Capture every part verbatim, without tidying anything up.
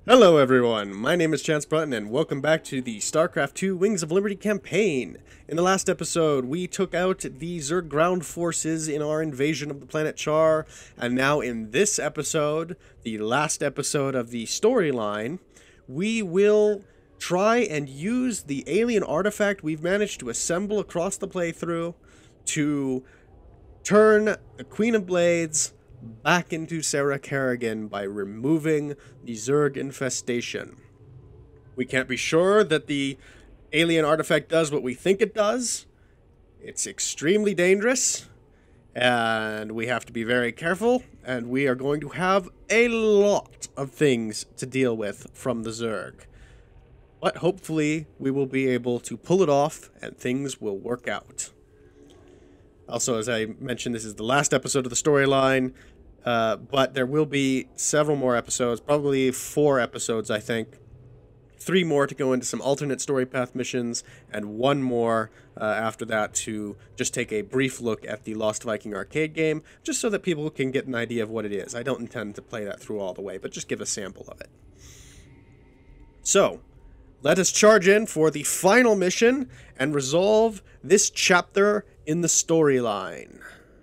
Hello everyone, my name is Chance Brutton and welcome back to the StarCraft two Wings of Liberty campaign. In the last episode, we took out the Zerg ground forces in our invasion of the planet Char, and now in this episode, the last episode of the storyline, we will try and use the alien artifact we've managed to assemble across the playthrough to turn the Queen of Blades back into Sarah Kerrigan by removing the Zerg infestation. We can't be sure that the alien artifact does what we think it does. It's extremely dangerous, and we have to be very careful, and we are going to have a lot of things to deal with from the Zerg. But hopefully we will be able to pull it off, and things will work out. Also, as I mentioned, this is the last episode of the storyline, uh, but there will be several more episodes, probably four episodes, I think. Three more to go into some alternate story path missions, and one more uh, after that to just take a brief look at the Lost Viking arcade game, just so that people can get an idea of what it is. I don't intend to play that through all the way, but just give a sample of it. So, let us charge in for the final mission and resolve this chapter in the storyline.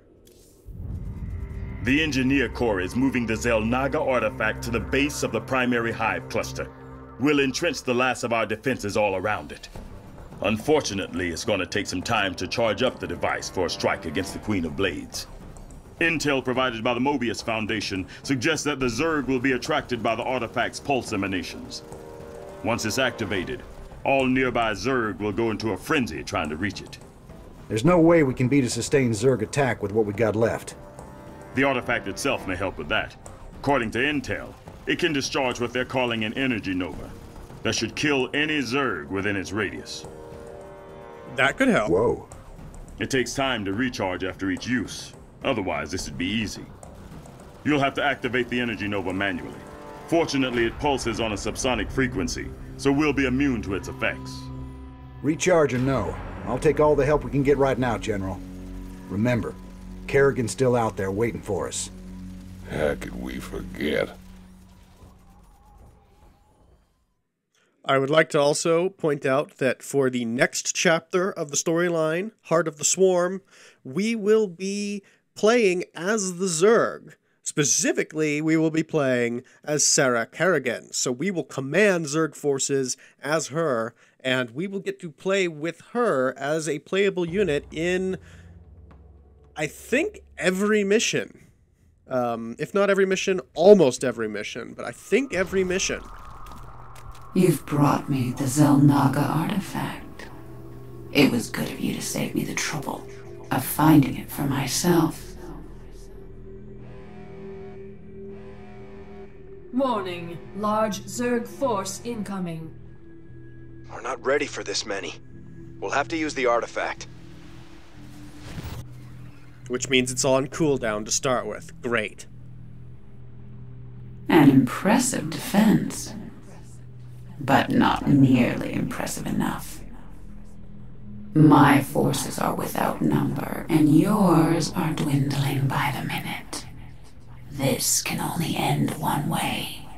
The Engineer Corps is moving the Zelnaga artifact to the base of the primary hive cluster. We'll entrench the last of our defenses all around it. Unfortunately, it's going to take some time to charge up the device for a strike against the Queen of Blades. Intel provided by the Mobius Foundation suggests that the Zerg will be attracted by the artifact's pulse emanations. Once it's activated, all nearby Zerg will go into a frenzy trying to reach it. There's no way we can beat a sustained Zerg attack with what we got left. The artifact itself may help with that. According to Intel, it can discharge what they're calling an energy nova that should kill any Zerg within its radius. That could help. Whoa. It takes time to recharge after each use. Otherwise, this would be easy. You'll have to activate the energy nova manually. Fortunately, it pulses on a subsonic frequency, so we'll be immune to its effects. Recharge or no, I'll take all the help we can get right now, General. Remember, Kerrigan's still out there waiting for us. How could we forget? I would like to also point out that for the next chapter of the storyline, Heart of the Swarm, we will be playing as the Zerg. Specifically, we will be playing as Sarah Kerrigan, so we will command Zerg forces as her, and we will get to play with her as a playable unit in, I think, every mission. Um, if not every mission, almost every mission, but I think every mission. You've brought me the Zelnaga artifact. It was good of you to save me the trouble of finding it for myself. Warning, large Zerg force incoming. We're not ready for this many. We'll have to use the artifact. Which means it's on cooldown to start with. Great. An impressive defense, but not nearly impressive enough. My forces are without number, and yours are dwindling by the minute. This can only end one way.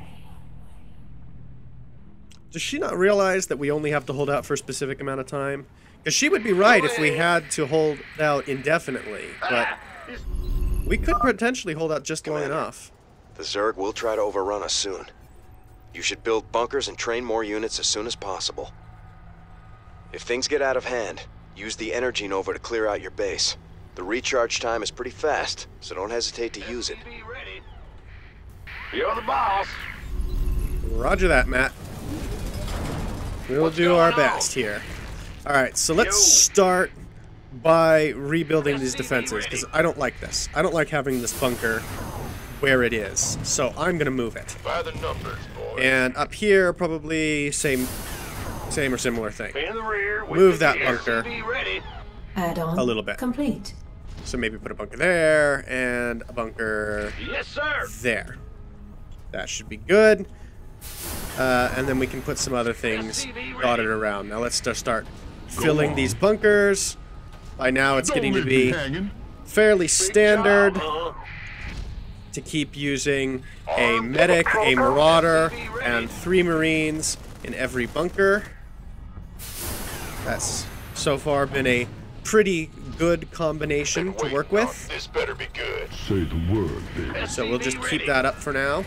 Does she not realize that we only have to hold out for a specific amount of time? Because she would be right if we had to hold out indefinitely, but we could potentially hold out just long enough. The Zerg will try to overrun us soon. You should build bunkers and train more units as soon as possible. If things get out of hand, use the energy nova to clear out your base. The recharge time is pretty fast, so don't hesitate to use it. You're the boss. Roger that, Matt. We'll What's do our going on? best here. Alright, so let's Yo. start by rebuilding these defenses, because I don't like this. I don't like having this bunker where it is, so I'm going to move it. By the numbers, boy. And up here, probably same same or similar thing. In the rear with Move the that S bunker C V ready. Add-on a little bit. complete. So maybe put a bunker there, and a bunker Yes, sir. there. That should be good. Uh, and then we can put some other things dotted around. Now let's just start filling these bunkers. By now it's getting to be fairly standard. to keep using a medic, a marauder, and three marines in every bunker. That's so far been a pretty good combination to work with. This better be good. Say the word, baby. So we'll just keep that up for now.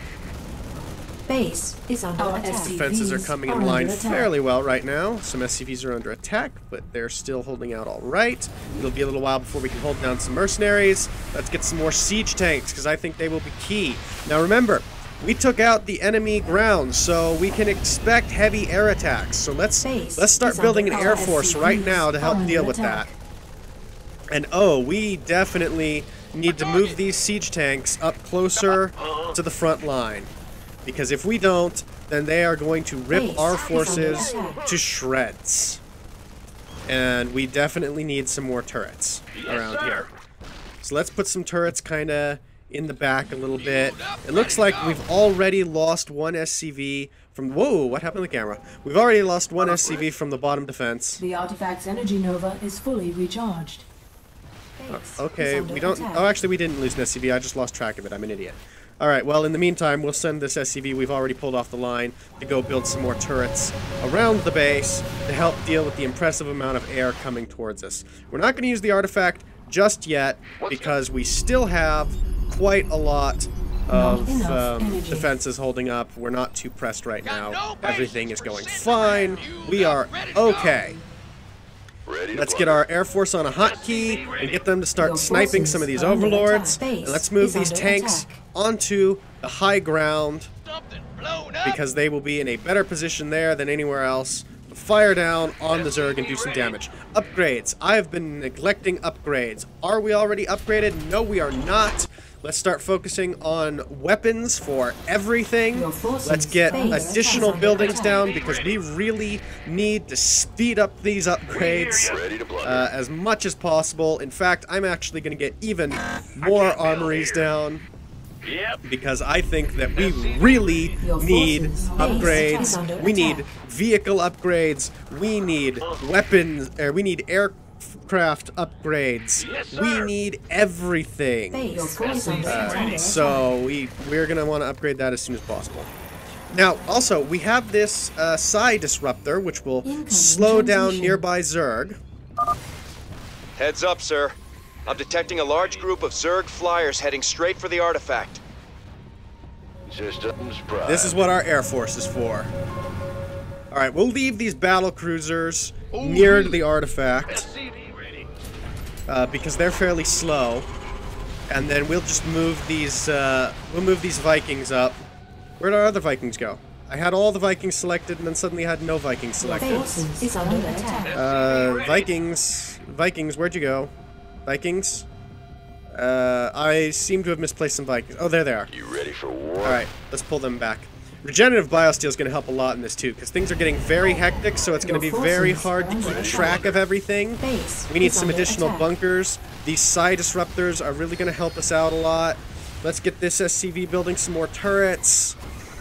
Base is under Our attack. Defenses are coming in under line attack. fairly well right now. Some S C Vs are under attack, but they're still holding out all right. It'll be a little while before we can hold down some mercenaries. Let's get some more siege tanks, because I think they will be key. Now remember, we took out the enemy ground, so we can expect heavy air attacks. So let's Base let's start is building an under air our force S C Vs right now to help under deal with attack. that. And oh, we definitely need to move these siege tanks up closer to the front line. Because if we don't, then they are going to rip Base our is forces under attack. to shreds. And we definitely need some more turrets around here. So let's put some turrets kind of in the back a little bit. It looks like we've already lost one S C V from... Whoa, what happened to the camera? We've already lost one S C V from the bottom defense. The artifact's energy nova is fully recharged. Base is Okay, under we don't... attack. Oh, actually, we didn't lose an S C V. I just lost track of it. I'm an idiot. Alright, well, in the meantime, we'll send this S C V we've already pulled off the line to go build some more turrets around the base to help deal with the impressive amount of air coming towards us. We're not going to use the artifact just yet because we still have quite a lot of Not enough um, energy. defenses holding up. We're not too pressed right now. Everything is going fine. We are okay. Ready to Let's fly. get our Air Force on a hotkey and get them to start Your sniping forces some of these are under overlords. attack. And let's move Base these is under tanks attack. onto the high ground because they will be in a better position there than anywhere else to fire down on the Zerg and do some damage. Upgrades. I've been neglecting upgrades. Are we already upgraded? No, we are not. Let's start focusing on weapons for everything. Your forces Let's get face additional is under buildings attack. down because we really need to speed up these upgrades Ready to blow. uh, as much as possible. In fact, I'm actually going to get even more armories down Yep. because I think that we really Your need forces' base is upgrades. under We need attack. vehicle upgrades. We need weapons. Or we need aircraft upgrades. Yes, We sir. need everything. Base is under Uh, attack. so we we're gonna want to upgrade that as soon as possible. Now, also we have this uh, psi disruptor, which will Incoming slow down transmission. nearby Zerg. Heads up, sir. I'm detecting a large group of Zerg flyers heading straight for the artifact. Systems prime. This is what our Air Force is for. All right, we'll leave these battle cruisers near to the artifact C V ready. uh, because they're fairly slow, and then we'll just move these. Uh, we'll move these Vikings up. Where'd our other Vikings go? I had all the Vikings selected, and then suddenly I had no Vikings selected. Base is under attack. Uh, Vikings, Vikings, where'd you go? Vikings? Uh, I seem to have misplaced some Vikings. Oh, there they are. You ready for war? Alright, let's pull them back. Regenerative Biosteel is going to help a lot in this too, because things are getting very hectic, so it's going to be very hard to keep track of everything. Base We need is some under additional attack. bunkers. These psi disruptors are really going to help us out a lot. Let's get this S C V building some more turrets.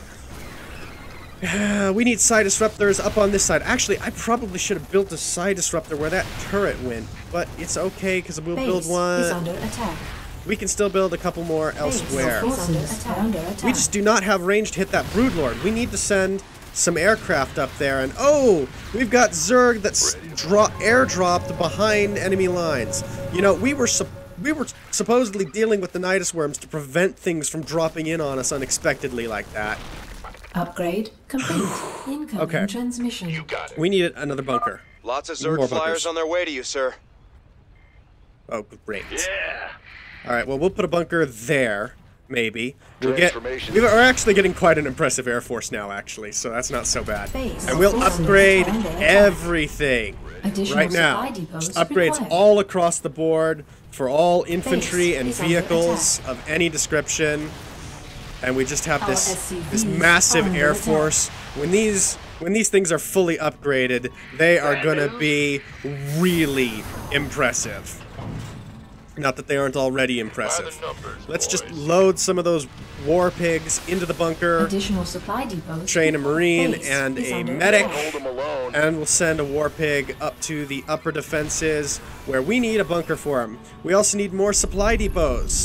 We need psi disruptors up on this side. Actually, I probably should have built a psi disruptor where that turret went, but it's okay because we'll Base build is one. under attack. We can still build a couple more Base elsewhere. is under attack. Under attack. We just do not have range to hit that Broodlord. We need to send some aircraft up there, and oh, we've got Zerg that's dro airdropped behind enemy lines. You know, we were sup we were supposedly dealing with the nydus worms to prevent things from dropping in on us unexpectedly like that. Upgrade complete. Incoming Okay. transmission. You got it. We need another bunker. Lots of More Zerg bunkers. flyers on their way to you, sir. Oh, great. Yeah. All right, well, we'll put a bunker there, maybe. We'll get. Transformation. We're actually getting quite an impressive air force now, actually, so that's not so bad. Base And we'll is under upgrade attack. Under attack. everything Additional right now. supply depots Just upgrades required. all across the board for all infantry Base and is under vehicles attack. of any description. And we just have Our this S C Vs this massive are under air attack. force. When these when these things are fully upgraded, they are gonna be really impressive. Not that they aren't already impressive. numbers, Let's just boys. load some of those war pigs into the bunker, Additional supply depots. train a marine Base and is a under medic, attack. Hold them alone. and we'll send a war pig up to the upper defenses where we need a bunker for him. We also need more supply depots.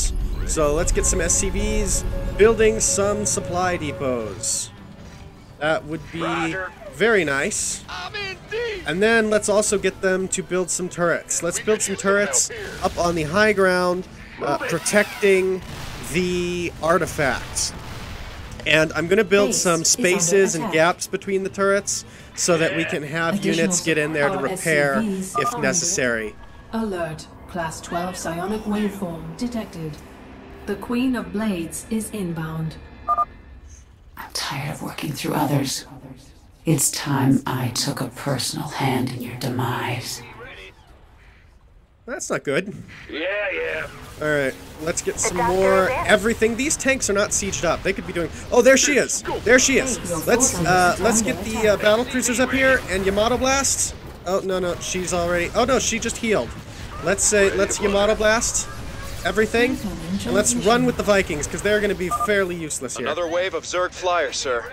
So let's get some S C Vs, building some supply depots. That would be very nice. And then let's also get them to build some turrets. Let's build some turrets up on the high ground, uh, protecting the artifacts. And I'm going to build some spaces and gaps between the turrets so that we can have units get in there to repair if necessary. Alert. Class twelve psionic waveform detected. The Queen of Blades is inbound. I'm tired of working through others. It's time I took a personal hand in your demise. That's not good. Yeah, yeah. Alright, let's get some more everything. These tanks are not sieged up. They could be doing... Oh, there she is! There she is! Let's uh, let's get the uh, battle cruisers up here and Yamato Blast. Oh, no, no, she's already... Oh, no, she just healed. Let's say, let's Yamato Blast everything, and let's run with the Vikings, because they're going to be fairly useless here. Another wave of Zerg flyers, sir.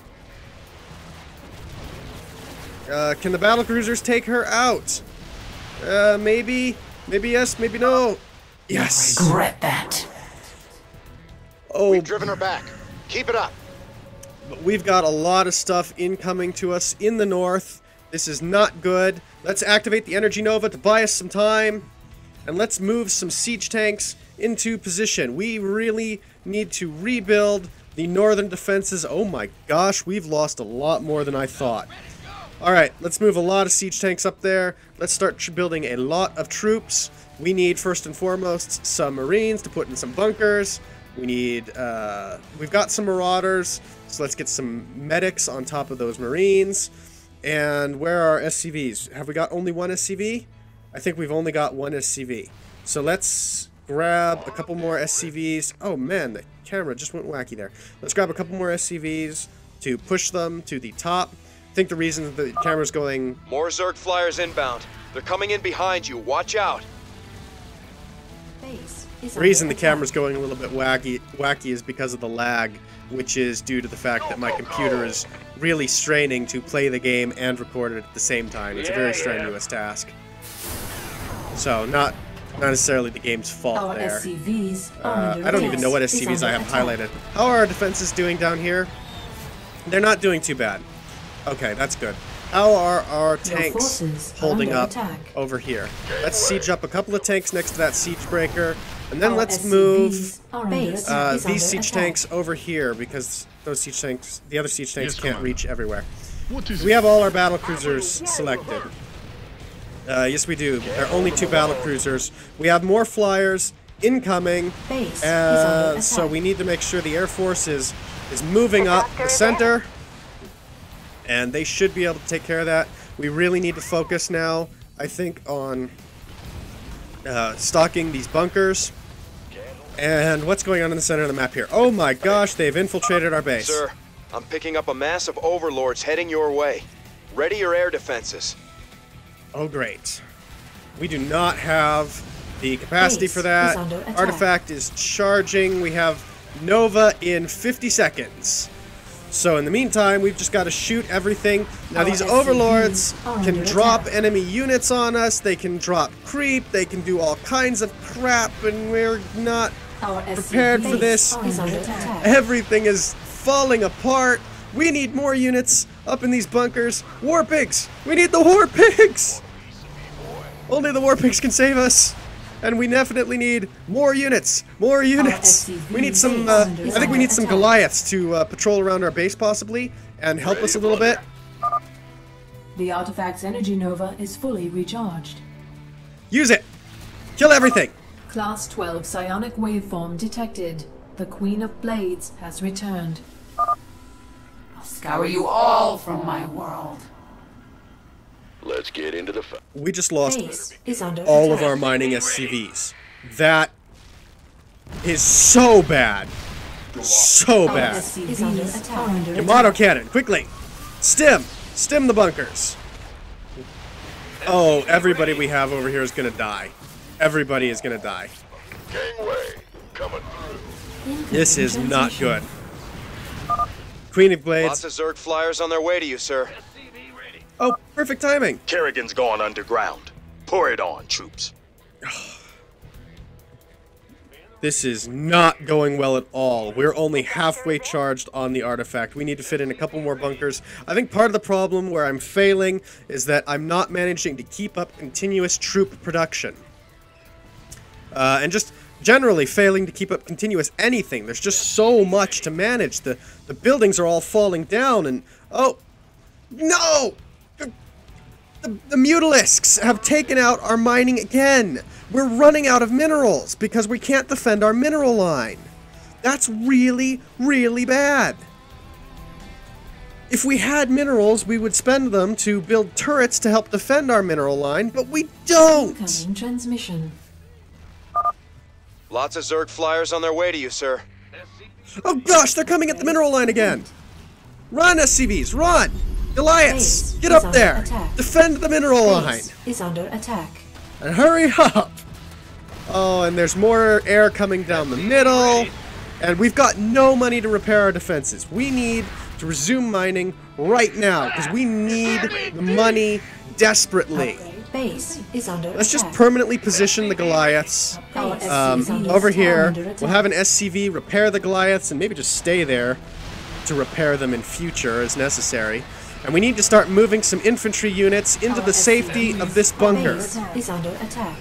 Uh, can the battle cruisers take her out? Uh, maybe, maybe yes, maybe no. Yes. Regret that. Oh, We've driven her back. Keep it up. but we've got a lot of stuff incoming to us in the north. This is not good. Let's activate the Energy Nova to buy us some time. And let's move some siege tanks into position. We really need to rebuild the northern defenses. Oh my gosh, we've lost a lot more than I thought. Alright, let's move a lot of siege tanks up there. Let's start tr- building a lot of troops. We need, first and foremost, some Marines to put in some bunkers. We need, uh, we've got some Marauders, so let's get some medics on top of those Marines. And where are S C Vs? Have we got only one S C V? I think we've only got one S C V. So let's grab a couple more S C Vs. Oh man, the camera just went wacky there. Let's grab a couple more S C Vs to push them to the top. I think the reason the camera's going... More Zerg flyers inbound. They're coming in behind you. Watch out. Base is The reason the under attack. camera's going a little bit wacky, wacky is because of the lag, which is due to the fact that my computer is really straining to play the game and record it at the same time. It's a very strenuous task. So, not not necessarily the game's fault Our there. S C Vs are Uh, under I don't attack. even know what S C Is Vs I under have attack. highlighted. How are our defenses doing down here? They're not doing too bad. Okay, that's good. How are our tanks forces are holding under up attack. over here? Let's siege up a couple of tanks next to that siege breaker, and then Our let's S C Vs move are under uh, attack. Is these under siege attack. tanks over here, because those siege tanks, the other siege tanks Yes, can't Commander. reach everywhere. What is We have all our battle cruisers selected. Uh, yes, we do. There are only two battle cruisers. We have more flyers incoming, Base is uh, under so attack. we need to make sure the Air Force is, is moving up the center, and they should be able to take care of that. We really need to focus now, I think, on uh, stocking these bunkers. And what's going on in the center of the map here? Oh my gosh, they've infiltrated our base. Sir, I'm picking up a mass of overlords heading your way. Ready your air defenses. Oh great. We do not have the capacity Base for that. is under attack. Artifact is charging. We have Nova in fifty seconds. So in the meantime, we've just got to shoot everything. Now Our these S C Vs overlords are can under drop attack. enemy units on us. They can drop creep. They can do all kinds of crap, and we're not Our S C prepared for Vs this. is under attack. Everything is falling apart. We need more units up in these bunkers. War pigs! We need the war pigs! Only the war pigs can save us. And we definitely need more units. More units. S C V We need some, base uh, is I think we under need some attack. Goliaths to uh, patrol around our base possibly and help us a little bit. The artifact's energy nova is fully recharged. Use it. Kill everything. Class twelve psionic waveform detected. The Queen of Blades has returned. I'll scour you all from my world. Let's get into the fight. We just lost Base is under all attack. of our mining S C Vs. That is so bad. So Our bad. S C Vs is under attack. Yamato cannon, quickly! Stim! Stim the bunkers! Oh, everybody we have over here is gonna die. Everybody is gonna die. Gangway, coming through. This is not good. Queen of Lots Blades. of Zerg flyers on their way to you, sir. Oh, perfect timing. Kerrigan's gone underground. Pour it on, troops. This is not going well at all. We're only halfway charged on the artifact. We need to fit in a couple more bunkers. I think part of the problem where I'm failing is that I'm not managing to keep up continuous troop production. Uh, and just generally failing to keep up continuous anything. There's just so much to manage. The, the buildings are all falling down and... Oh! No! The, the, the Mutalisks have taken out our mining again! We're running out of minerals because we can't defend our mineral line. That's really, really bad. If we had minerals, we would spend them to build turrets to help defend our mineral line, but we don't! Incoming transmission. Lots of Zerg flyers on their way to you, sir. Oh gosh, they're coming at the mineral line again! Run, S C Vs, run! Goliaths, Base get is up under there! attack. Defend the mineral line! Base is under attack. And hurry up! Oh, and there's more air coming down the middle. And we've got no money to repair our defenses. We need to resume mining right now, because we need the money desperately. Base is under Let's just attack. permanently position the Goliaths Base um, is under over attack. here. Under attack. We'll have an S C V repair the Goliaths and maybe just stay there to repair them in future as necessary. And we need to start moving some infantry units into the safety of this bunker Base is under attack.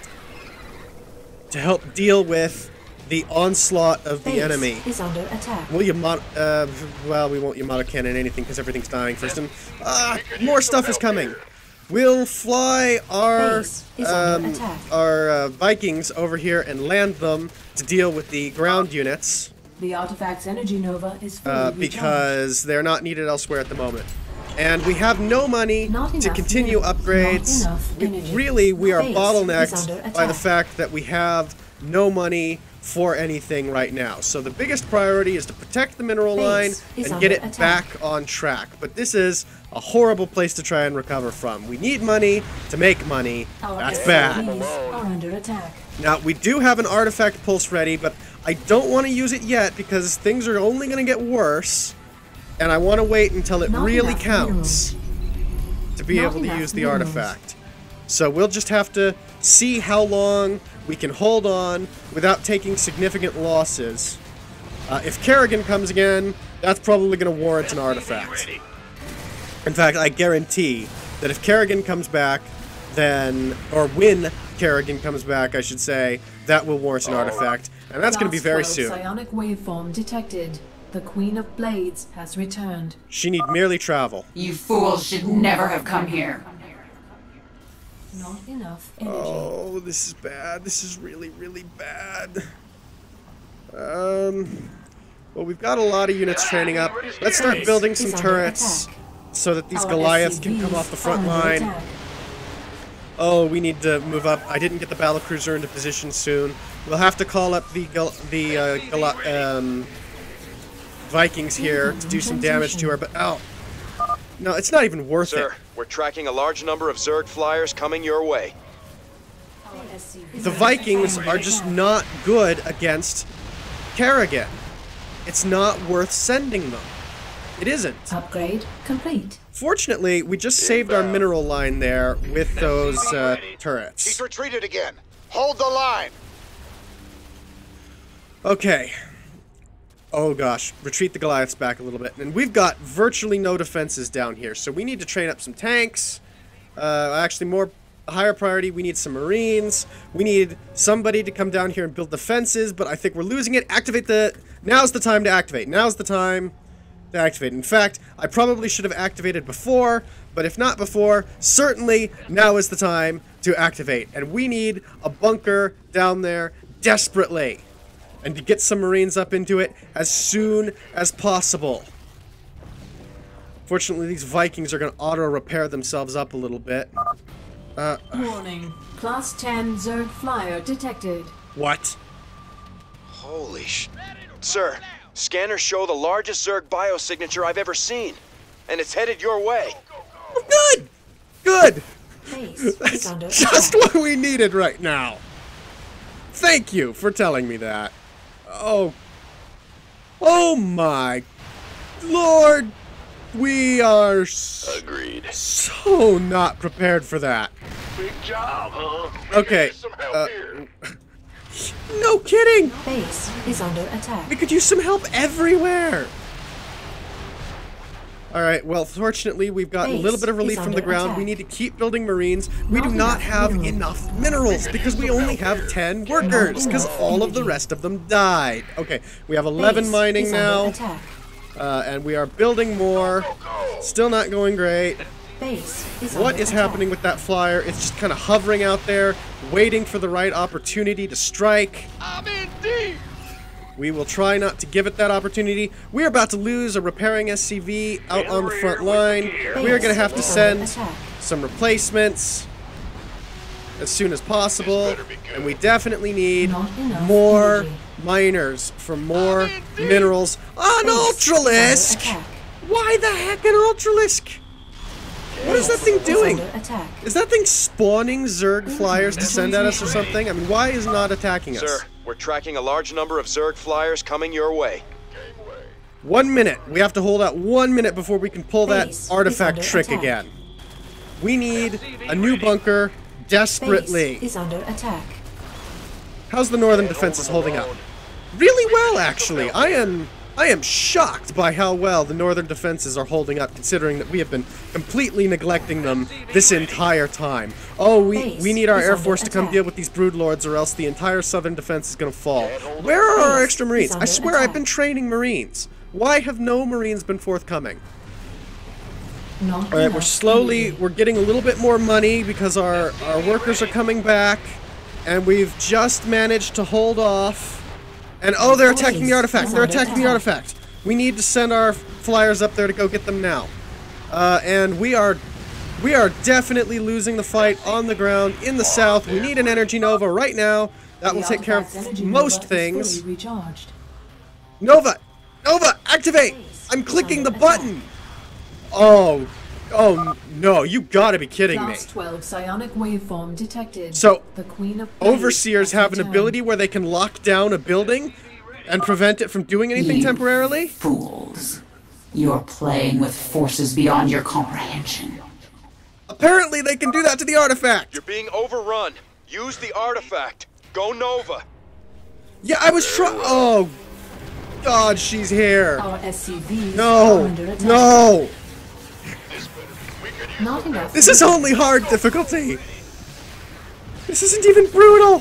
to help deal with the onslaught of the Base enemy. is under attack. We'll Yamato, uh, well, we won't Yamato cannon anything because everything's dying first. And ah, more stuff is coming. We'll fly our Base is under um, attack. our uh, Vikings over here and land them to deal with the ground units The artifact's energy nova is fully uh, recharged. because they're not needed elsewhere at the moment. And we have no money Not to enough continue minerals, upgrades. not enough We- energy. really, we are Base is bottlenecked under by the attack. fact that we have no money for anything right now. So the biggest priority is to protect the mineral Base line is and get under it attack. back on track. But this is a horrible place to try and recover from. We need money to make money. Our That's S C bad. Vs are under attack. Now, we do have an artifact pulse ready, but I don't want to use it yet because things are only going to get worse. And I want to wait until it Not really enough counts to be Not able to enough use the minerals. artifact. So we'll just have to see how long we can hold on without taking significant losses. Uh, if Kerrigan comes again, that's probably going to warrant an artifact. In fact, I guarantee that if Kerrigan comes back, then, or when Kerrigan comes back, I should say, that will warrant an artifact. And that's going to be very Class soon. twelve Psionic waveform detected. The Queen of Blades has returned. She need merely travel. You fools should never have come here. Not enough energy. Oh, this is bad. This is really, really bad. Um, well, we've got a lot of units training up. Let's start Base building is some under turrets attack. so that these Our Goliaths can S C come Vs off the are front under line. attack. Oh, we need to move up. I didn't get the battlecruiser into position soon. We'll have to call up the Gal the uh, Gal um, Vikings here to do some damage to her. But oh, no, it's not even worth Sir, it. we're tracking a large number of Zerg flyers coming your way. Our S C Vs The Vikings under are just attack. not good against Kerrigan. It's not worth sending them. It isn't. Upgrade complete. Fortunately, we just saved our mineral line there with those uh, He's turrets. retreated again. Hold the line. Okay. Oh gosh, retreat the Goliaths back a little bit. And we've got virtually no defenses down here, so we need to train up some tanks. Uh, actually, more higher priority, we need some Marines. We need somebody to come down here and build defenses, but I think we're losing it. Activate the... Now's the time to activate. Now's the time to activate. In fact, I probably should have activated before, but if not before, certainly now is the time to activate. And we need a bunker down there desperately. And to get some Marines up into it as soon as possible. Fortunately, these Vikings are going to auto-repair themselves up a little bit. Uh, Warning. Class ten Zerg flyer detected. what? Holy sh... Sir, scanners show the largest Zerg biosignature I've ever seen. And it's headed your way. Oh, good! Good! Base is That's under just attack. what we needed right now. Thank you for telling me that. Oh. Oh my Lord. We are s- Agreed. so not prepared for that. Big job, huh? Okay. Need some help Uh, here. No kidding! Base is under attack. We could use some help everywhere! Alright, well, fortunately, we've got a little bit of relief from the ground. We need to keep building Marines. We do not have enough minerals because we only have ten workers because all of the rest of them died. Okay, we have eleven mining now. Uh, and we are building more. Still not going great. What is happening with that flyer? It's just kind of hovering out there, waiting for the right opportunity to strike. I'm in deep. We will try not to give it that opportunity. We're about to lose a repairing S C V out on the front line. We are going to have to send some replacements as soon as possible. And we definitely need more miners for more minerals. An Ultralisk! Why the heck an Ultralisk? What is that thing doing? Is that thing spawning Zerg flyers to send at us or something? I mean, why is it not attacking us? Sir, we're tracking a large number of Zerg flyers coming your way. One minute. We have to hold out one minute before we can pull that artifact trick again. We need a new bunker desperately. Is under attack. How's the northern defenses holding up? Really well, actually. I am I am shocked by how well the northern defenses are holding up, considering that we have been completely neglecting them this entire time. Oh, we, we need our Air Force to come deal with these broodlords, or else the entire southern defense is going to fall. Where are our extra Marines? I swear I've been training Marines. Why have no Marines been forthcoming? Alright, we're slowly, we're getting a little bit more money because our, our workers are coming back, and we've just managed to hold off. And oh, they're attacking the artifact. They're attacking the artifact. We need to send our flyers up there to go get them now. Uh, and we are, we are definitely losing the fight on the ground in the south. We need an energy nova right now. That will take care of most things. Nova, Nova, activate! I'm clicking the button. Oh, oh no! You gotta be kidding me. Class twelve psionic waveform detected. So, the Queen of Overseers have an ability where they can lock down a building and prevent it from doing anything You temporarily? Fools. You're playing with forces beyond your comprehension. Apparently they can do that to the artifact! You're being overrun. Use the artifact. Go Nova. Yeah, I was trying. Oh, God, she's here. Our S C Vs No, are under attack. no! Not enough. This is only hard difficulty! This isn't even brutal!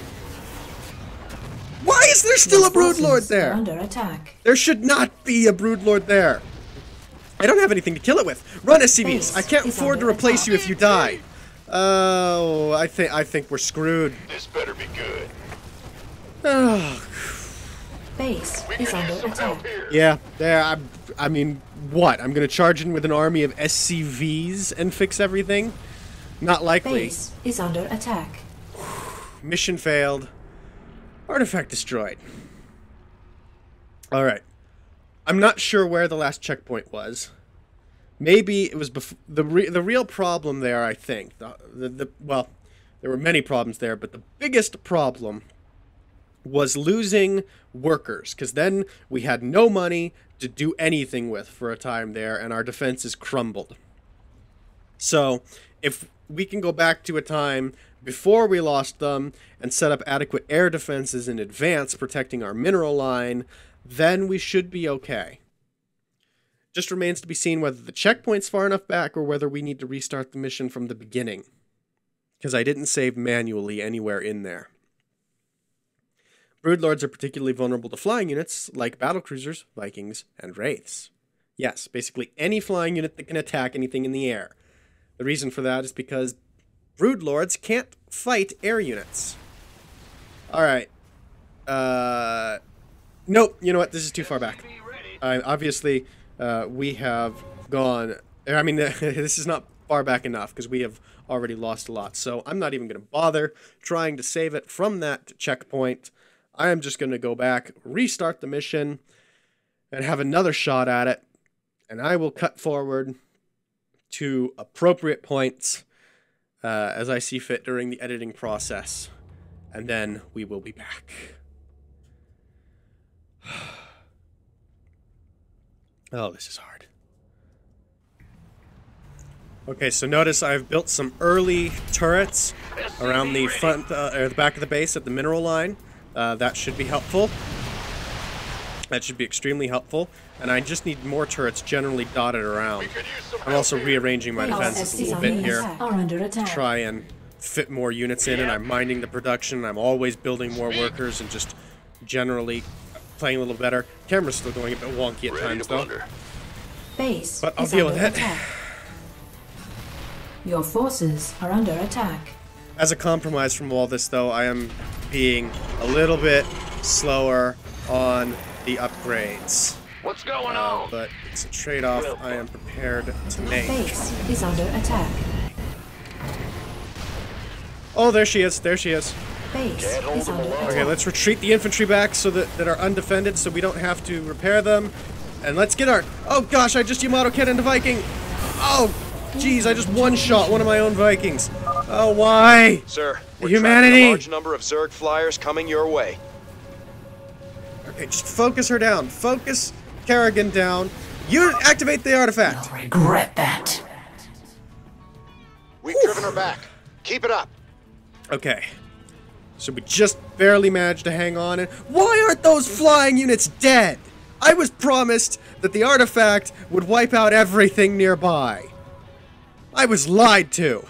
Why is there still a broodlord there? Under attack. There should not be a broodlord there. I don't have anything to kill it with. Run, S C Vs. I can't afford to replace you if you die. Oh, I think I think we're screwed. This better be good. Oh. Base is under attack. Yeah, there. I, I mean, what? I'm gonna charge in with an army of S C Vs and fix everything? Not likely. Base is under attack. Mission failed. Artifact destroyed. All right. I'm not sure where the last checkpoint was. Maybe it was bef the re the real problem there. I think the, the the well, there were many problems there, but the biggest problem was losing workers, because then we had no money to do anything with for a time there, and our defenses crumbled. So, if we can go back to a time before we lost them and set up adequate air defenses in advance, protecting our mineral line, then we should be okay. Just remains to be seen whether the checkpoint's far enough back or whether we need to restart the mission from the beginning, because I didn't save manually anywhere in there. Broodlords are particularly vulnerable to flying units like battlecruisers, Vikings, and Wraiths. Yes, basically any flying unit that can attack anything in the air. The reason for that is because Broodlords can't fight air units. Alright. Uh, nope, you know what? This is too far back. Uh, obviously, uh, we have gone... I mean, this is not far back enough, because we have already lost a lot. So I'm not even going to bother trying to save it from that checkpoint. I am just going to go back, restart the mission, and have another shot at it. And I will cut forward to appropriate points uh, as I see fit during the editing process. And then we will be back. Oh, this is hard. Okay, so notice I've built some early turrets around the front, uh, or the back of the base at the mineral line. Uh, that should be helpful. That should be extremely helpful. And I just need more turrets generally dotted around. I'm also rearranging my defenses a little bit here to try and fit more units in, and I'm minding the production. I'm always building more workers and just generally playing a little better. Camera's still going a bit wonky at times, though. Base But I'll is deal with under it. attack. Your forces are under attack. As a compromise from all this, though, I am being a little bit slower on the upgrades. What's going Uh, on? but it's a trade-off I am prepared to make. Base is under attack. Oh, there she is. There she is. Base Can't hold is them under alone. attack. Okay, let's retreat the infantry back so that, that are undefended so we don't have to repair them. And let's get our... Oh, gosh, I just Yamato cannoned a Viking. Oh, jeez, I just one-shot one of my own Vikings. Oh, why? Sir, we're Humanity. tracking a large number of Zerg flyers coming your way. Okay, just focus her down. Focus Kerrigan down. You activate the artifact. You'll regret that. We've driven her back. Keep it up. Okay. So we just barely managed to hang on. And why aren't those flying units dead? I was promised that the artifact would wipe out everything nearby. I was lied to.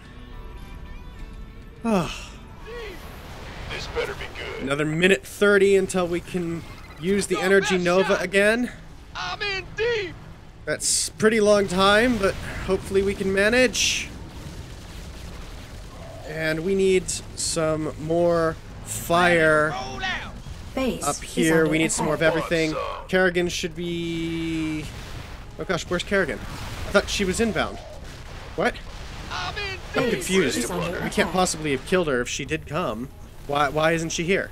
Ah. This better be good. Another minute thirty until we can use the Energy Nova again. I'm in deep. That's a pretty long time, but hopefully we can manage. And we need some more fire Roll out. Base up is here. under We need some more of attack. everything. Kerrigan should be... Oh gosh, where's Kerrigan? I thought she was inbound. What? I'm in I'm Base confused. is under We can't attack. possibly have killed her if she did come. Why, why isn't she here?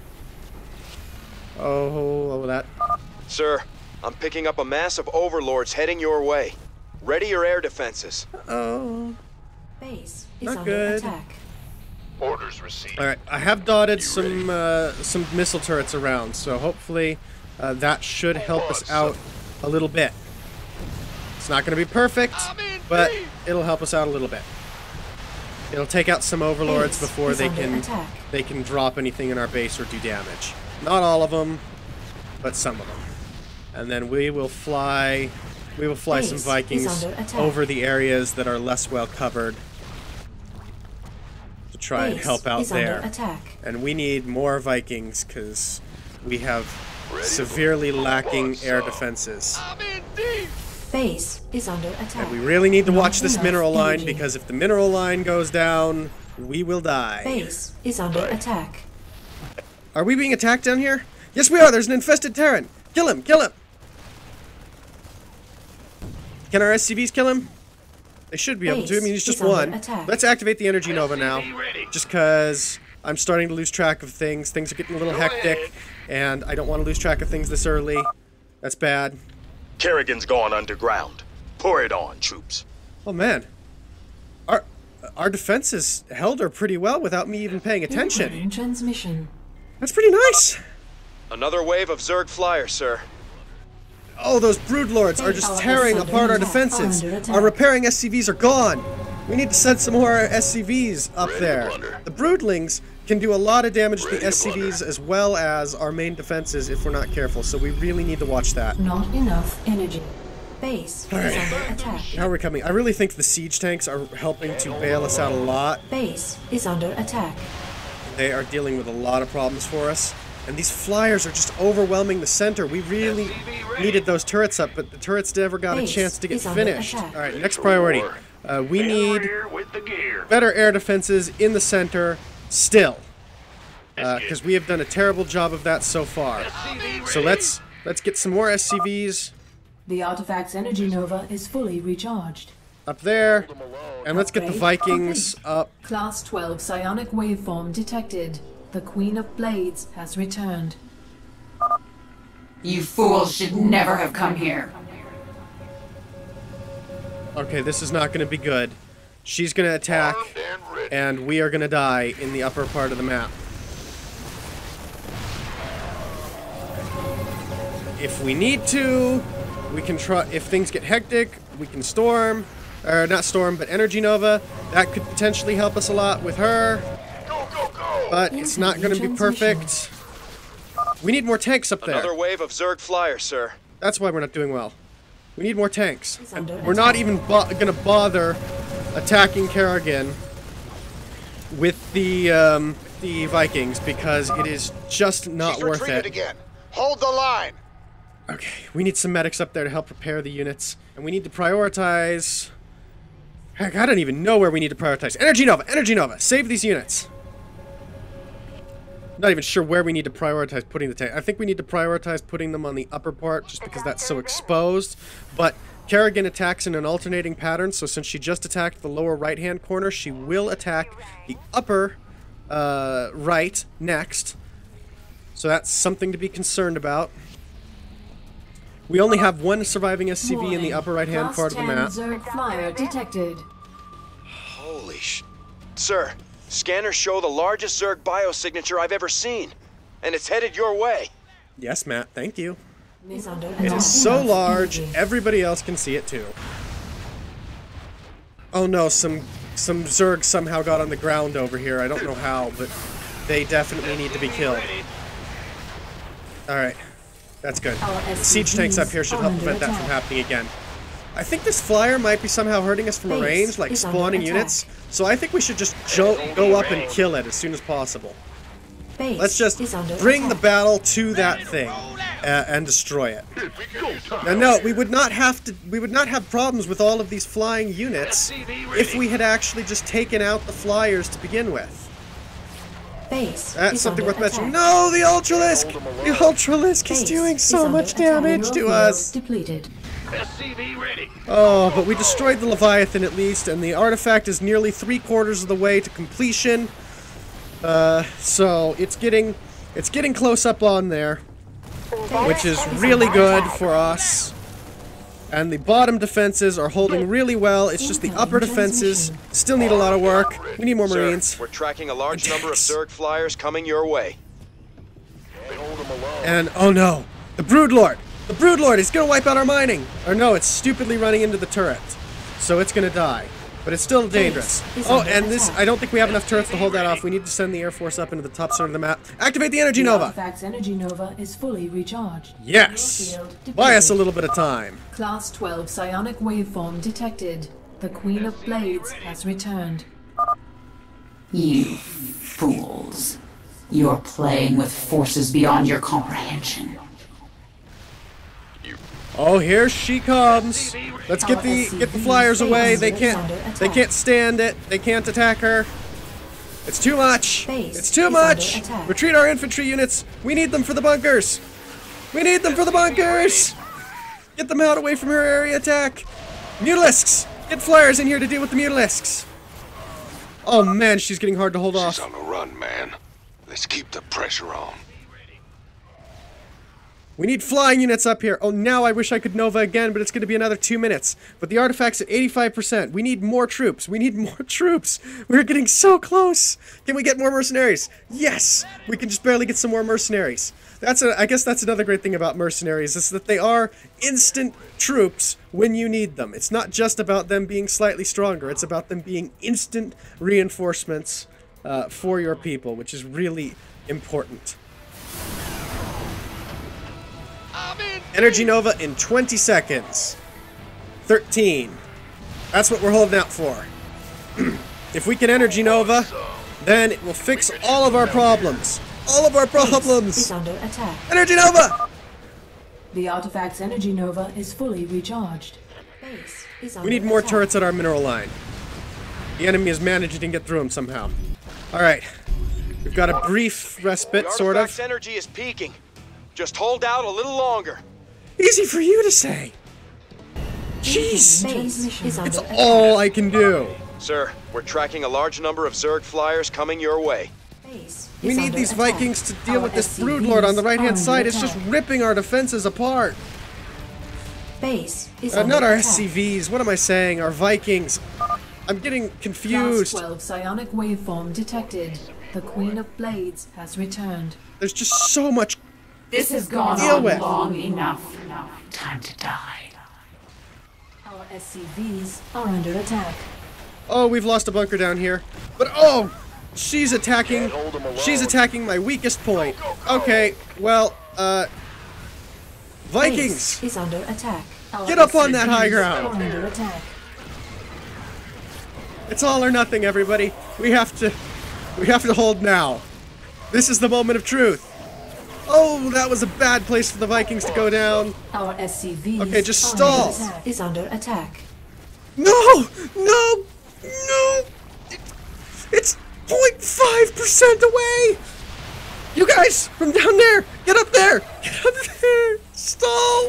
Oh, oh, that... Sir, I'm picking up a mass of overlords heading your way. Ready your air defenses. Oh... Base is Not under good. attack. Orders received. Alright, I have dotted some uh, some missile turrets around, so hopefully uh, that should help us out a little bit. It's not going to be perfect, but it'll help us out a little bit. It'll take out some overlords Base before is they under can attack. they can drop anything in our base or do damage. Not all of them, but some of them. And then we will fly we will fly Base some is Vikings under attack. over the areas that are less well covered to try and Base help out is there. under attack. And we need more Vikings because we have Ready severely for lacking some. air defenses. I'm in deep. Base is under attack. And we really need to Not watch this enough mineral line energy. because if the mineral line goes down, we will die. Base is under attack. Are we being attacked down here? Yes, we are. There's an infested Terran. Kill him. Kill him. Can our S C Vs kill him? They should be able to. I mean, he's Base just is under one. attack. Let's activate the Energy Nova now. ready. Just because I'm starting to lose track of things. Things are getting a little Go hectic. ahead. And I don't want to lose track of things this early. That's bad. Kerrigan's gone underground. Pour it on, troops. Oh, man. Our, our defenses held her pretty well without me even paying attention. Incoming transmission. That's pretty nice. Another wave of Zerg flyers, sir. Oh, those broodlords are just Base tearing is under apart our attack. defenses. Under attack. Our repairing S C Vs are gone. We need to send some more S C Vs up Ready to there. plunder. The broodlings can do a lot of damage to Ready the to S C Vs plunder. as well as our main defenses if we're not careful, so we really need to watch that. Not enough energy. Base Alright. is under attack. How are we coming? I really think the siege tanks are helping to bail us out a lot. Base is under attack. They are dealing with a lot of problems for us. And these flyers are just overwhelming the center. We really needed those turrets up, but the turrets never got a Base chance to get is under finished. attack. Alright, next priority. Uh, we need Here with the gear. better air defenses in the center still. Because we have done a terrible job of that so far. So let's let's get some more S C Vs The artifact's energy nova is fully recharged. up there. And let's get the Vikings up. Class twelve psionic waveform detected. The Queen of Blades has returned. You fools should never have come here. Okay, this is not going to be good. She's going to attack, Armed and ready. and we are going to die in the upper part of the map. If we need to, we can try. If things get hectic, we can storm. Or not storm, but Energy Nova. That could potentially help us a lot with her. Go, go, go. But it's not going to be perfect. We need more tanks up there. Another wave of Zerg flyers, sir. That's why we're not doing well. We need more tanks. And under we're not even bo gonna bother attacking Kerrigan with the um, the Vikings because it is just not She's worth retreated it. again. Hold the line. Okay, we need some medics up there to help prepare the units, and we need to prioritize. Heck, I don't even know where we need to prioritize. Energy Nova, Energy Nova, save these units. Not even sure where we need to prioritize putting the tank. I think we need to prioritize putting them on the upper part just because that's so exposed. But Kerrigan attacks in an alternating pattern, so since she just attacked the lower right-hand corner, she will attack the upper uh, right next. So that's something to be concerned about. We only have one surviving S C V in the upper right-hand Class part of the map. ten Zerg flyer detected. Holy sh... Sir, scanners show the largest Zerg biosignature I've ever seen. And it's headed your way. Yes, Matt, thank you. Is under It attack. is so large, Energy. everybody else can see it too. Oh no, some some Zerg somehow got on the ground over here. I don't know how, but they definitely need to be killed. Alright, that's good. The siege tanks up here should help prevent that from happening again. I think this flyer might be somehow hurting us from a Base range, like is under spawning attack. units. So I think we should just jo go up and kill it as soon as possible. Base Let's just is under bring the attack. battle to that thing uh, and destroy it. Now, no, we would not have to. We would not have problems with all of these flying units if we had actually just taken out the flyers to begin with. Base That's is something under worth mentioning. attack. No, the Ultralisk! The Ultralisk is Base doing is so under much attack. damage Mineral to field us. Depleted. S C V ready. Oh, but we destroyed the Leviathan at least, and the artifact is nearly three quarters of the way to completion. Uh, so it's getting, it's getting close up on there, which is really good for us. And the bottom defenses are holding really well. It's just the upper defenses still need a lot of work. We need more Sir, Marines. we're tracking a large number of Tanks. Zerg flyers coming your way. And, oh no, the Broodlord! The Broodlord is gonna wipe out our mining! Or no, it's stupidly running into the turret. So it's gonna die. But it's still dangerous. is Oh, under and this, attack. I don't think we have enough turrets to hold that off. We need to send the Air Force up into the top center of the map. Activate the Energy The Nova! artifact's energy nova is fully recharged. Yes! Mineral field Buy us a depleted. little bit of time. Class twelve psionic waveform detected. The Queen of Blades has returned. You fools. You're playing with forces beyond your comprehension. Oh, here she comes. Let's get the get the flyers away. They can't they can't stand it. They can't attack her. It's too much. Base It's too is much. under attack. Retreat our infantry units. We need them for the bunkers. We need them for the bunkers. Get them out away from her area attack. Mutalisks. Get flyers in here to deal with the mutalisks. Oh man, she's getting hard to hold off. She's on the run, man. Let's keep the pressure on. We need flying units up here. Oh, now I wish I could Nova again, but it's going to be another two minutes. But the artifact's at eighty-five percent. We need more troops. We need more troops. We're getting so close. Can we get more mercenaries? Yes! We can just barely get some more mercenaries. That's a, I guess that's another great thing about mercenaries, is that they are instant troops when you need them. It's not just about them being slightly stronger. It's about them being instant reinforcements uh, for your people, which is really important. Energy Nova in twenty seconds. thirteen. That's what we're holding out for. If we can Energy Nova, then it will fix all of our problems. All of our Is problems! under attack. Energy Nova! The artifact's energy nova is fully recharged. Base is under We need more attack. turrets at our mineral line. The enemy is managing to get through them somehow. Alright. We've got a brief respite, The sort artifact's of. energy is peaking. Just hold out a little longer. Easy for you to say! Jeez! Base is under It's attack. all I can do! Sir, we're tracking a large number of Zerg flyers coming your way. Base We is need under these attack. Vikings to deal Our with this S C Vs Broodlord on the are right-hand under side. It's just attack. ripping our defenses apart. Base is Uh, under not our attack. S C Vs. What am I saying? Our Vikings. I'm getting Class confused. twelve psionic waveform detected. The Queen of Blades has returned. There's just so much. This has gone Deal on with. long enough. Time to die. Our S C Vs are under attack. Oh, we've lost a bunker down here. But oh, She's attacking. She's attacking my weakest point. Okay, well, uh, Vikings. Base is under attack. Our Get up on S C that high Vs ground. are under attack. It's all or nothing, everybody. We have to, we have to hold now. This is the moment of truth. Oh, that was a bad place for the Vikings to go down. Our S C Vs Okay, just are stall. under attack. Is under attack. No, no, no. It, it's zero point five percent away. You guys, from down there, get up there. Get up there. Stall.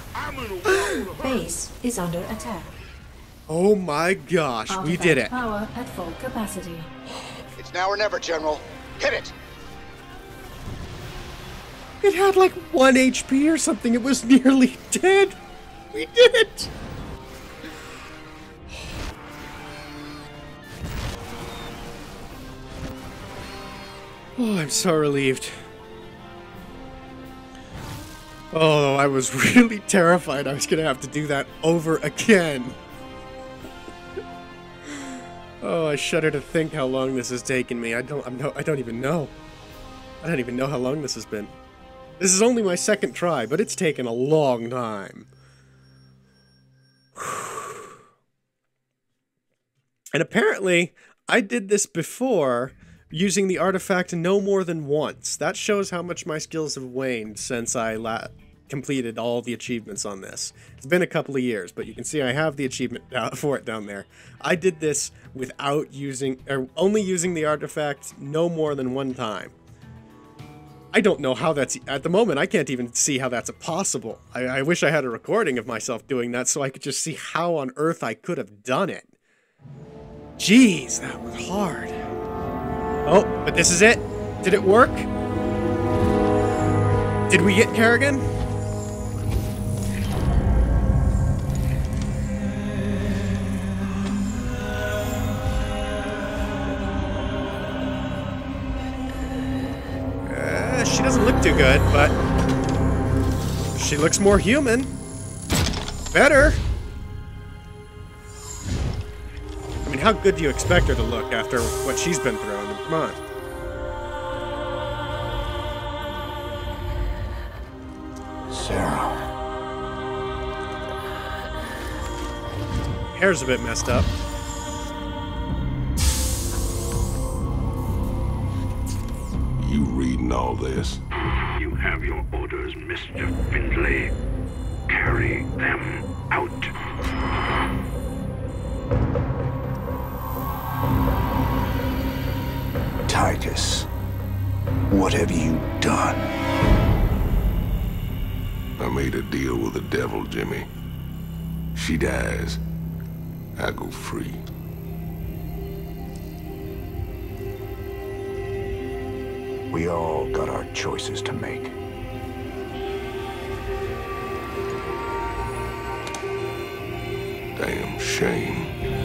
Base is under attack. Oh my gosh, we Artifact did it. Power at full capacity. It's now or never, General. Hit it! It had like one H P or something. It was nearly dead. We did it. Oh, I'm so relieved. Oh, I was really terrified I was gonna have to do that over again. Oh, I shudder to think how long this has taken me. I don't I'm no I don't even know. I don't even know how long this has been. This is only my second try, but it's taken a long time. And apparently, I did this before using the artifact no more than once. That shows how much my skills have waned since I la completed all the achievements on this. It's been a couple of years, but you can see I have the achievement for it down there. I did this without using, or only using the artifact no more than one time. I don't know how that's, at the moment, I can't even see how that's possible. I, I wish I had a recording of myself doing that so I could just see how on earth I could have done it. Jeez, that was hard. Oh, but this is it. Did it work? Did we get Kerrigan? Uh, she doesn't look too good, but she looks more human. Better. I mean, how good do you expect her to look after what she's been through? I mean, come on. Sarah. Hair's a bit messed up. You reading all this? You have your orders, Mister Findlay. Carry them out. Titus, what have you done? I made a deal with the devil, Jimmy. She dies, I go free. We all got our choices to make. Damn shame.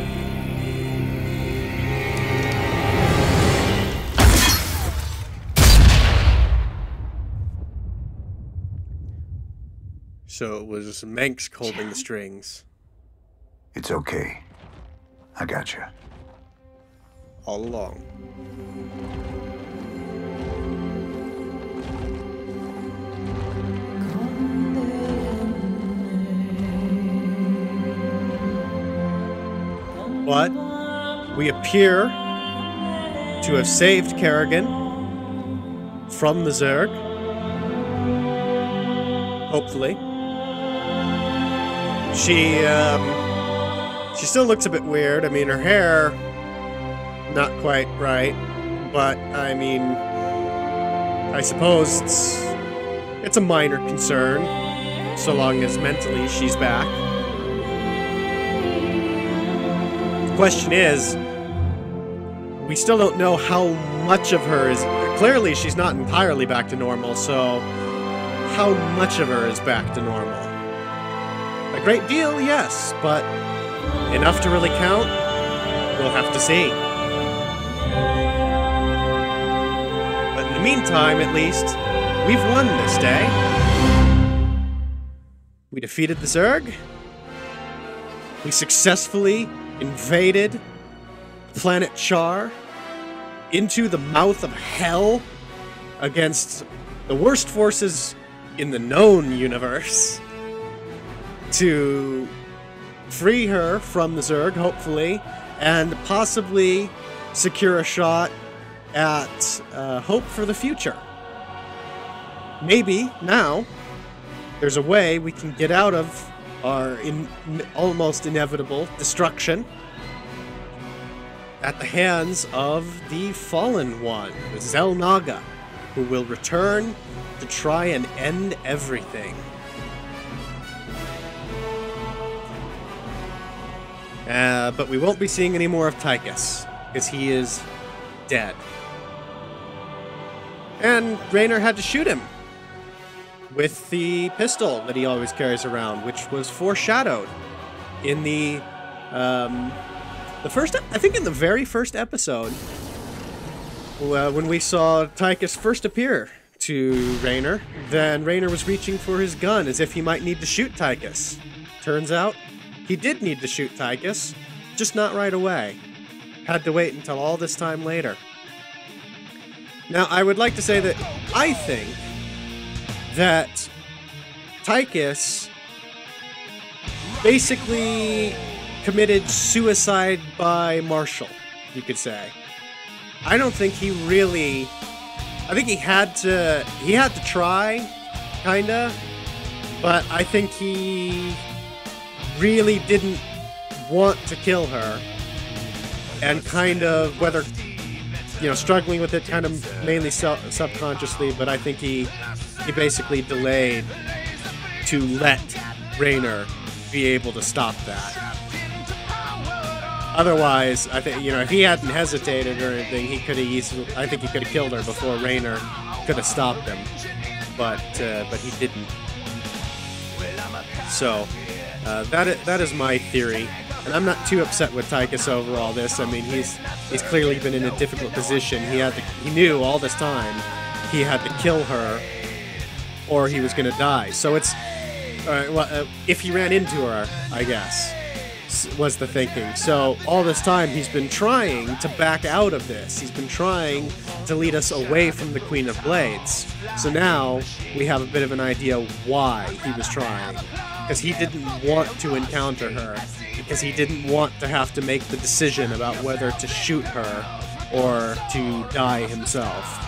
So it was Manx holding the strings. It's okay. I got you. All along. But we appear to have saved Kerrigan from the Zerg. Hopefully. She, um, she still looks a bit weird. I mean, her hair, not quite right. But, I mean, I suppose it's, it's a minor concern, so long as mentally she's back. The question is, we still don't know how much of her is... Clearly, she's not entirely back to normal, so how much of her is back to normal? A great deal, yes, but enough to really count? We'll have to see. But in the meantime, at least, we've won this day. We defeated the Zerg. We successfully invaded the planet Char. into the mouth of hell against the worst forces in the known universe to free her from the Zerg, hopefully, and possibly secure a shot at uh, hope for the future. Maybe now there's a way we can get out of our in, almost inevitable destruction at the hands of the Fallen One, Xel'Naga, who will return to try and end everything. Uh, but we won't be seeing any more of Tychus, because he is dead. And Raynor had to shoot him with the pistol that he always carries around, which was foreshadowed in the, um, the first, I think in the very first episode, uh, when we saw Tychus first appear to Raynor. Then Raynor was reaching for his gun as if he might need to shoot Tychus. Turns out, he did need to shoot Tychus, just not right away. Had to wait until all this time later. Now, I would like to say that I think that Tychus basically committed suicide by Marshall, you could say. I don't think he really... I think he had to... He had to try, kinda, but I think he really didn't want to kill her, and kind of, whether, you know, struggling with it kind of mainly subconsciously, but I think he he basically delayed to let Raynor be able to stop that. Otherwise, I think, you know, if he hadn't hesitated or anything, he could have easily, I think he could have killed her before Raynor could have stopped him, but uh, but he didn't. So uh, that is, that is my theory. And I'm not too upset with Tychus over all this. I mean, he's he's clearly been in a difficult position. He had to, he knew all this time he had to kill her, or he was going to die. So it's uh, well, uh, if he ran into her, I guess, was the thinking. So all this time he's been trying to back out of this. He's been trying to lead us away from the Queen of Blades. So now we have a bit of an idea why he was trying. Because he didn't want to encounter her. Because he didn't want to have to make the decision about whether to shoot her or to die himself.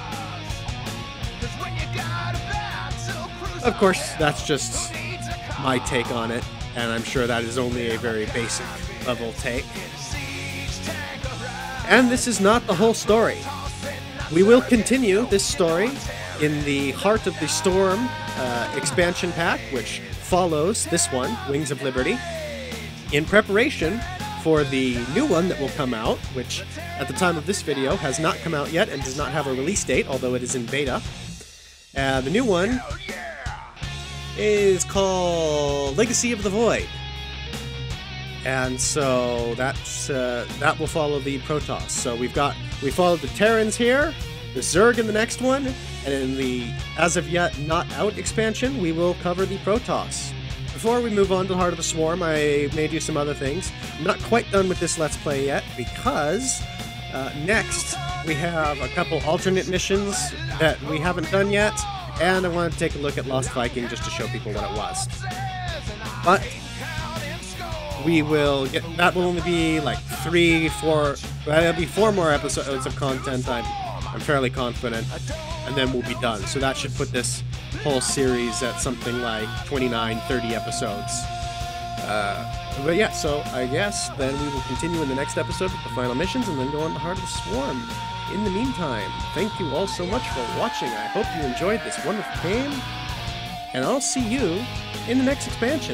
Of course, that's just my take on it, and I'm sure that is only a very basic level take. And this is not the whole story. We will continue this story in the Heart of the Storm uh, expansion pack, which follows this one, Wings of Liberty, in preparation for the new one that will come out, which at the time of this video has not come out yet and does not have a release date, although it is in beta. Uh, the new one is called Legacy of the Void. And so that's, uh, that will follow the Protoss. So we've got, we followed the Terrans here, the Zerg in the next one, and in the as of yet not out expansion, we will cover the Protoss. Before we move on to the Heart of the Swarm, I may do some other things. I'm not quite done with this Let's Play yet, because uh, next we have a couple alternate missions that we haven't done yet, and I want to take a look at Lost Viking just to show people what it was. But we will get, that will only be like three, four, that'll be four more episodes of content, I'm, I'm fairly confident, and then we'll be done. So that should put this whole series at something like twenty-nine, thirty episodes. Uh, but yeah, so I guess then we will continue in the next episode with the final missions and then go on to Heart of the Swarm. In the meantime, thank you all so much for watching. I hope you enjoyed this wonderful game, and I'll see you in the next expansion.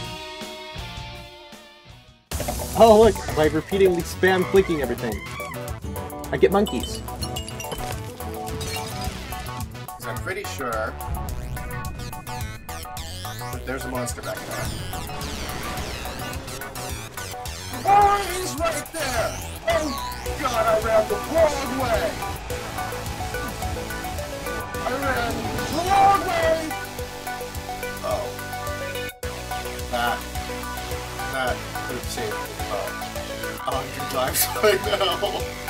Oh look, by repeatedly spam clicking everything, I get monkeys. I'm pretty sure that there's a monster back there. Oh, he's right there! Oh, God, I ran the wrong way! I ran the wrong way! Oh. That... That could have saved me about a hundred times right now.